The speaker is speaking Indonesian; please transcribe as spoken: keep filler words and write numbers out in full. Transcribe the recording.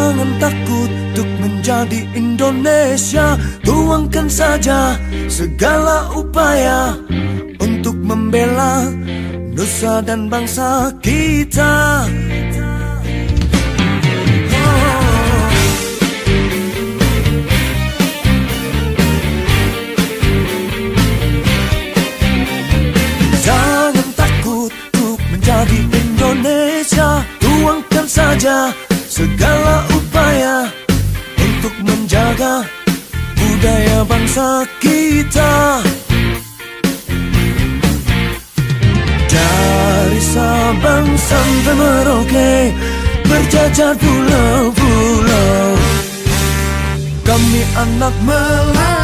Jangan takut untuk menjadi Indonesia. Tuangkan saja segala upaya untuk membela nusa dan bangsa kita. Jangan takut untuk menjadi Indonesia. Tuangkan saja segala upaya untuk menjaga budaya bangsa kita. Dari Sabang sampai Merauke, berjajar pulau-pulau, kami anak Melayu.